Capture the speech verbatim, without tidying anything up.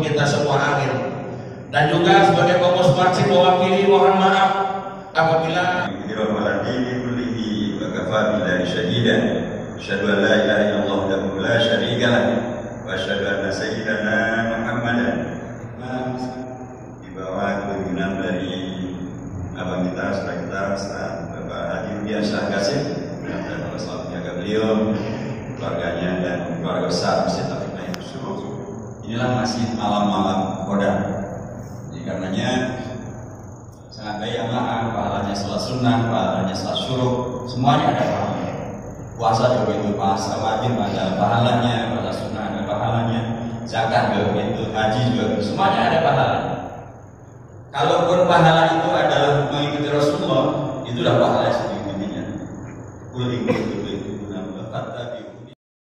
untuk kita semua, amin. Dan juga sebagai pengurus masjid mewakili mohon maaf apabila asyhadu an la ilaha illallah wahdahu la syarika lah wa asyhadu anna sayyidana Muhammadan di bawah kepemimpinan dari abang kita, saudara kita, Ustaz Bapak Haji Rudian Syah Qasim, dan Allah selalu menjaga beliau, keluarganya dan keluarga besar Masjid Taufik Naim Syuruh. Inilah masih malam-malam Qadar. Jadi karenanya sangat baik amal, pahalanya salat sunnah, pahalanya salat syuruh, semuanya ada pahalanya. Puasa juga itu puasa wajib ada pahalanya, puasa sunnah ada pahalanya, zakat juga begitu, haji juga begitu, semuanya ada pahalanya. Kalaupun pahalanya